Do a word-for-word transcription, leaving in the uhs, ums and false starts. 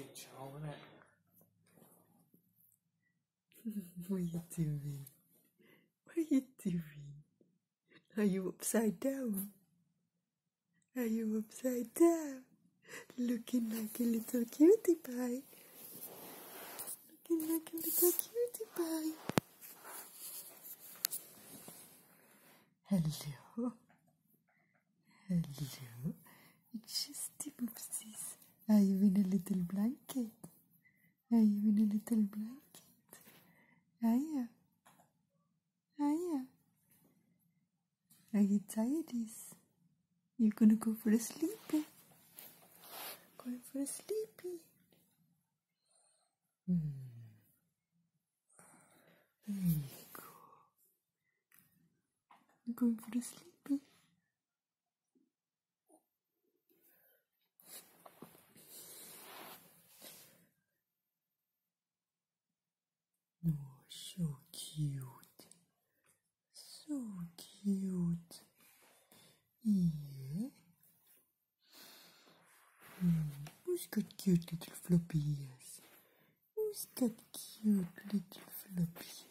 future, won't it? What are you doing? What are you doing? Are you upside down? Are you upside down? Looking like a little cutie pie. Looking like a little cutie pie. Hello. Hello. It's just the Oopsies. Are you in a little blanket? Are you in a little blanket? Hiya. Hiya. Are you tired? You're gonna go for a sleepy. Going for a sleepy. Hmm. There you go. You're going for a sleepy. Oh, so cute. So cute. Yeah. Hmm. Who's got cute little floppy ears? Who's got cute little floppy